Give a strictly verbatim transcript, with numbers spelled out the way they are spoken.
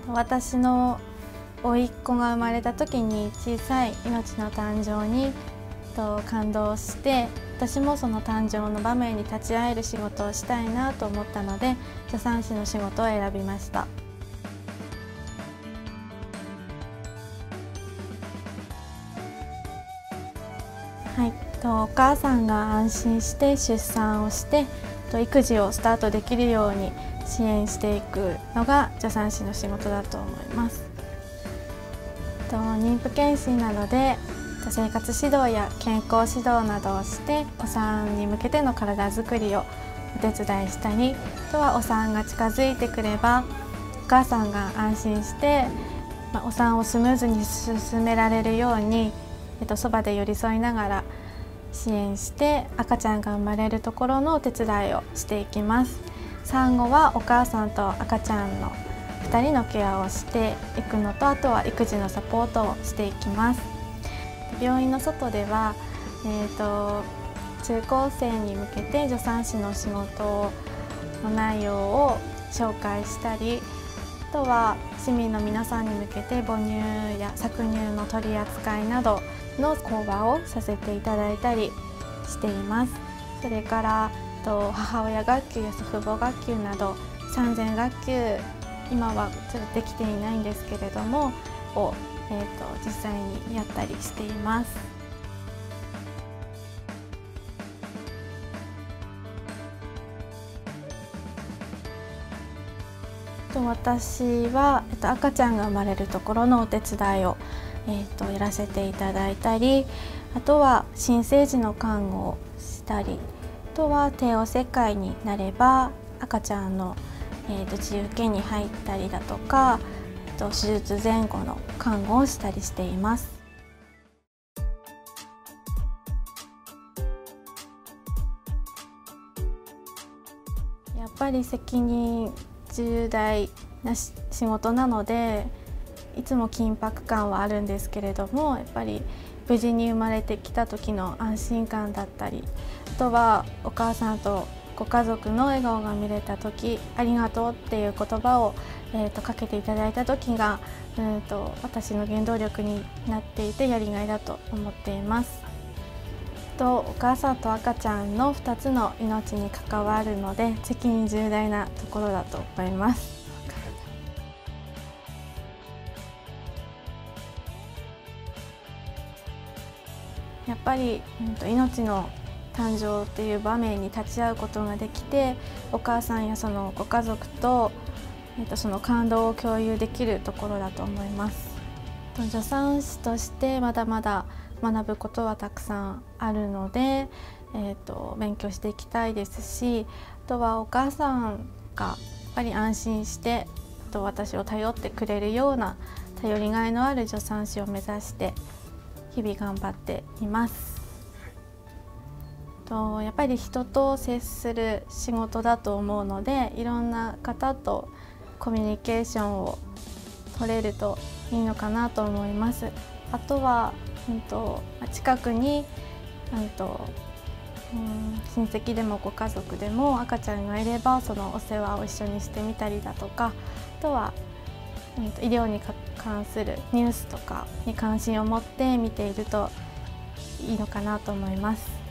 私の甥っ子が生まれた時に小さい命の誕生に感動して、私もその誕生の場面に立ち会える仕事をしたいなと思ったので、助産師の仕事を選びました。はい、お母さんが安心して出産をして育児をスタートできるように支援していくのが助産師の仕事だと思います。妊婦健診などで生活指導や健康指導などをしてお産に向けての体づくりをお手伝いしたり、あとはお産が近づいてくればお母さんが安心して、まあ、お産をスムーズに進められるように、えっと、そばで寄り添いながら支援して赤ちゃんが生まれるところのお手伝いをしていきます。産後はお母さんと赤ちゃんのふたりのケアをしていくのと、あとは育児のサポートをしていきます。病院の外では、えーと、中高生に向けて助産師の仕事の内容を紹介したり、あとは市民の皆さんに向けて母乳や搾乳の取り扱いなどの講話をさせていただいたりしています。それから母親学級や祖父母学級など産前学級、今はちょっとできていないんですけれどもを、えー、と実際にやったりしています。私は、えっと、赤ちゃんが生まれるところのお手伝いを、えっと、やらせていただいたり、あとは新生児の看護をしたり、あとは帝王切開になれば赤ちゃんの、えっと、自由研に入ったりだとか、えっと、手術前後の看護をしたりしています。やっぱり責任重大な仕事なので、いつも緊迫感はあるんですけれども、やっぱり無事に生まれてきた時の安心感だったり、あとはお母さんとご家族の笑顔が見れた時、ありがとうっていう言葉を、えー、とかけていただいた時が、うんと私の原動力になっていてやりがいだと思っています。とお母さんと赤ちゃんのふたつの命に関わるので責任重大なところだと思います。やっぱり、うんと、命の誕生っていう場面に立ち会うことができて、お母さんやそのご家族と、えっと、その感動を共有できるところだと思います。助産師としてまだまだ学ぶことはたくさんあるので、えー、と勉強していきたいですし、あとはお母さんがやっぱり安心してと私を頼ってくれるような頼りがいのある助産師を目指して日々頑張っています。とやっぱり人と接する仕事だと思うので、いろんな方とコミュニケーションを取れるといいのかなと思います。あとはうんと近くにうんとうん親戚でもご家族でも赤ちゃんがいればそのお世話を一緒にしてみたりだとか、あとはうんと医療に関するニュースとかに関心を持って見ているといいのかなと思います。